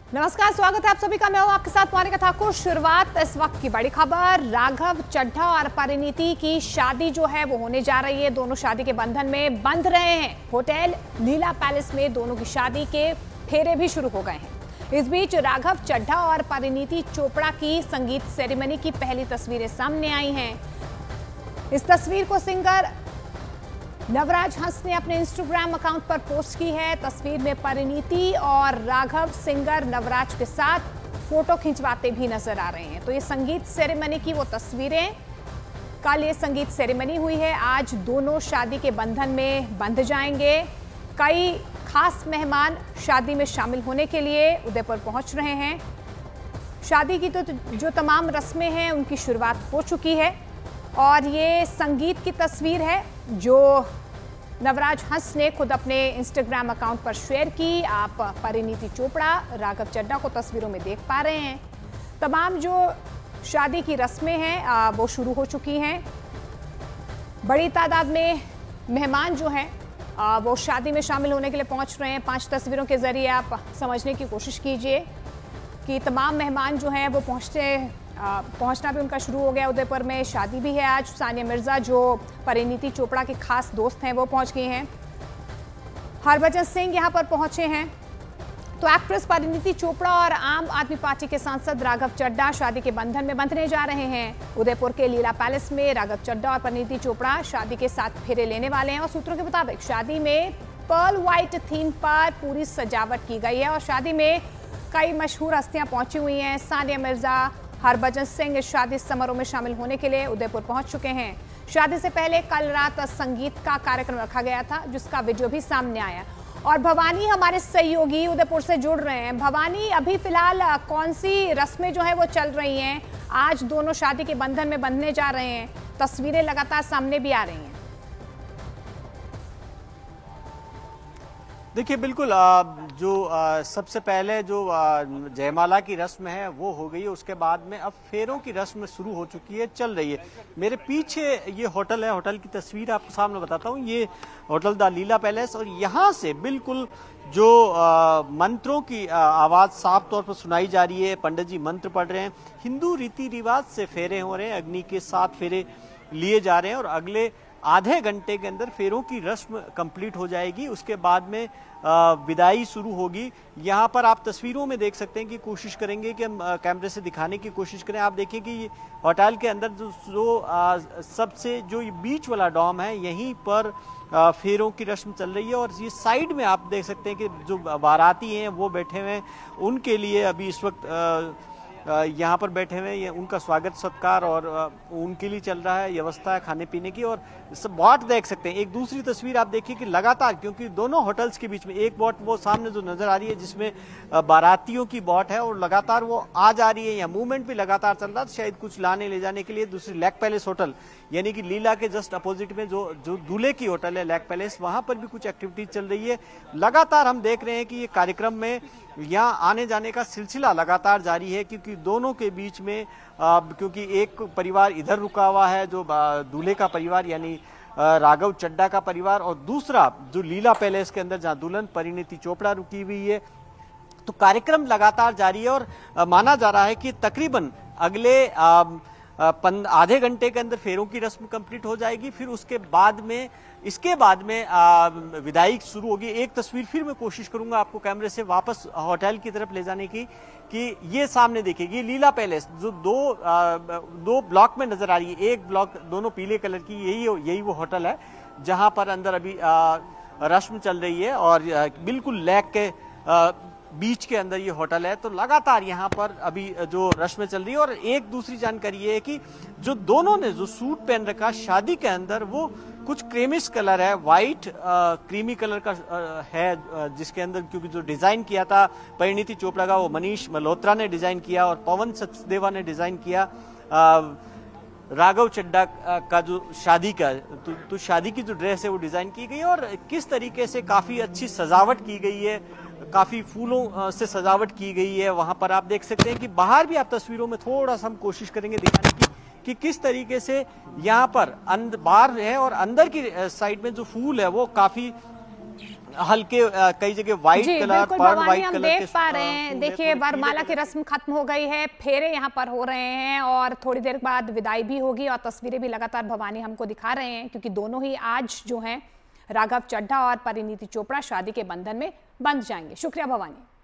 नमस्कार, स्वागत है आप सभी का। मैं हूं आपके साथ मोनिका ठाकुर। शुरुआत इस वक्त की बड़ी खबर, राघव चड्ढा और परिणीति की शादी जो है वो होने जा रही है। दोनों शादी के बंधन में बंध रहे हैं। होटल लीला पैलेस में दोनों की शादी के फेरे भी शुरू हो गए हैं। इस बीच राघव चड्ढा और परिणीति चोपड़ा की संगीत सेरेमनी की पहली तस्वीरें सामने आई हैं। इस तस्वीर को सिंगर नवराज हंस ने अपने इंस्टाग्राम अकाउंट पर पोस्ट की है। तस्वीर में परिणीति और राघव सिंगर नवराज के साथ फोटो खिंचवाते भी नजर आ रहे हैं। तो ये संगीत सेरेमनी की वो तस्वीरें, कल ये संगीत सेरेमनी हुई है, आज दोनों शादी के बंधन में बंध जाएंगे। कई खास मेहमान शादी में शामिल होने के लिए उदयपुर पहुंच रहे हैं। शादी की तो जो तमाम रस्में हैं उनकी शुरुआत हो चुकी है और ये संगीत की तस्वीर है जो नवराज हंस ने खुद अपने इंस्टाग्राम अकाउंट पर शेयर की। आप परिणीति चोपड़ा, राघव चड्ढा को तस्वीरों में देख पा रहे हैं। तमाम जो शादी की रस्में हैं वो शुरू हो चुकी हैं। बड़ी तादाद में मेहमान जो हैं वो शादी में शामिल होने के लिए पहुंच रहे हैं। 5 तस्वीरों के जरिए आप समझने की कोशिश कीजिए कि तमाम मेहमान जो हैं वो पहुंचना भी उनका शुरू हो गया। उदयपुर में शादी भी है आज। सानिया मिर्जा जो परिणीति चोपड़ा के खास दोस्त हैं वो पहुंच गए हैं। हरभजन सिंह यहां पर पहुंचे हैं। तो एक्ट्रेस परिणीति चोपड़ा और आम आदमी पार्टी के सांसद राघव चड्ढा शादी के बंधन में बंधने जा रहे हैं। उदयपुर के लीला पैलेस में राघव चड्ढा और परिणीति चोपड़ा शादी के 7 फेरे लेने वाले हैं और सूत्रों के मुताबिक शादी में पर्ल व्हाइट थीम पर पूरी सजावट की गई है और शादी में कई मशहूर हस्तियां पहुंची हुई हैं। सानिया मिर्जा, हरभजन सिंह इस शादी समारोह में शामिल होने के लिए उदयपुर पहुंच चुके हैं। शादी से पहले कल रात संगीत का कार्यक्रम रखा गया था जिसका वीडियो भी सामने आया। और भवानी हमारे सहयोगी उदयपुर से जुड़ रहे हैं। भवानी, अभी फिलहाल कौन सी रस्में जो है वो चल रही हैं? आज दोनों शादी के बंधन में बंधने जा रहे हैं, तस्वीरें लगातार सामने भी आ रही हैं। देखिए, बिल्कुल जो सबसे पहले जो जयमाला की रस्म है वो हो गई है। उसके बाद में अब फेरों की रस्म शुरू हो चुकी है, चल रही है। मेरे पीछे ये होटल है, होटल की तस्वीर आपको सामने बताता हूँ। ये होटल द लीला पैलेस और यहाँ से बिल्कुल जो मंत्रों की आवाज़ साफ तौर पर सुनाई जा रही है। पंडित जी मंत्र पढ़ रहे हैं। हिंदू रीति रिवाज से फेरे हो रहे हैं। अग्नि के 7 फेरे लिए जा रहे हैं और अगले आधे घंटे के अंदर फेरों की रस्म कंप्लीट हो जाएगी। उसके बाद में विदाई शुरू होगी। यहाँ पर आप तस्वीरों में देख सकते हैं कि कोशिश करेंगे कि हम कैमरे से दिखाने की कोशिश करें। आप देखिए कि होटल के अंदर जो सबसे जो बीच वाला डॉम है यहीं पर फेरों की रस्म चल रही है और ये साइड में आप देख सकते हैं कि जो बाराती हैं वो बैठे हुए हैं। उनके लिए अभी इस वक्त यहाँ पर बैठे हुए हैं, उनका स्वागत सत्कार और उनके लिए चल रहा है व्यवस्था है खाने पीने की। और सब बॉट देख सकते हैं। एक दूसरी तस्वीर आप देखिए कि लगातार, क्योंकि दोनों होटल्स के बीच में एक बॉट वो सामने जो नजर आ रही है जिसमें बारातियों की बॉट है और लगातार वो आ जा रही है। या मूवमेंट भी लगातार चल रहा है, शायद कुछ लाने ले जाने के लिए। दूसरी लेक पैलेस होटल यानी कि लीला के जस्ट अपोजिट में जो दूल्हे की होटल है लेक पैलेस, वहां पर भी कुछ एक्टिविटीज चल रही है। लगातार हम देख रहे हैं कि ये कार्यक्रम में यहाँ आने जाने का सिलसिला लगातार जारी है क्योंकि दोनों के बीच में क्योंकि एक परिवार इधर रुका हुआ है जो दूल्हे का परिवार यानी राघव चड्ढा का परिवार और दूसरा जो लीला पैलेस के अंदर जहाँ दुल्हन परिणीति चोपड़ा रुकी हुई है। तो कार्यक्रम लगातार जारी है और माना जा रहा है कि तकरीबन अगले आधे घंटे के अंदर फेरों की रस्म कंप्लीट हो जाएगी। फिर इसके बाद में विदाई शुरू होगी। एक तस्वीर फिर मैं कोशिश करूंगा आपको कैमरे से वापस होटल की तरफ ले जाने की कि ये सामने देखिए, ये लीला पैलेस जो दो ब्लॉक में नजर आ रही है। एक ब्लॉक दोनों पीले कलर की, यही वो होटल है जहां पर अंदर अभी रस्म चल रही है और बिल्कुल लेक के बीच के अंदर ये होटल है। तो लगातार यहाँ पर अभी जो रस्में चल रही है। और एक दूसरी जानकारी ये है कि जो दोनों ने जो सूट पहन रखा शादी के अंदर वो कुछ क्रीमिश कलर है, व्हाइट क्रीमी कलर का है जिसके अंदर, क्योंकि जो डिजाइन किया था परिणीति चोपड़ा का वो मनीष मल्होत्रा ने डिजाइन किया और पवन सचदेवा ने डिजाइन किया राघव चड्ढा का जो शादी का तो शादी की जो ड्रेस है वो डिजाइन की गई और किस तरीके से काफी अच्छी सजावट की गई है, काफी फूलों से सजावट की गई है। वहां पर आप देख सकते हैं कि बाहर भी आप तस्वीरों में थोड़ा सा हम कोशिश करेंगे दिखाने की कि किस तरीके से यहाँ पर बाहर है और अंदर की साइड में जो फूल है वो काफी हल्के कई जगह व्हाइट जी कलर, बिल्कुल पर्ल भवानी, व्हाइट हम कलर देख के पा रहे हैं। फूल देखिए हैं, थोड़े वरमाला पीले की रस्म खत्म हो गई है, फेरे यहाँ पर हो रहे हैं और थोड़ी देर बाद विदाई भी होगी और तस्वीरें भी लगातार भवानी हमको दिखा रहे हैं, क्योंकि दोनों ही आज जो हैं राघव चड्ढा और परिणीति चोपड़ा शादी के बंधन में बंध जाएंगे। शुक्रिया भवानी।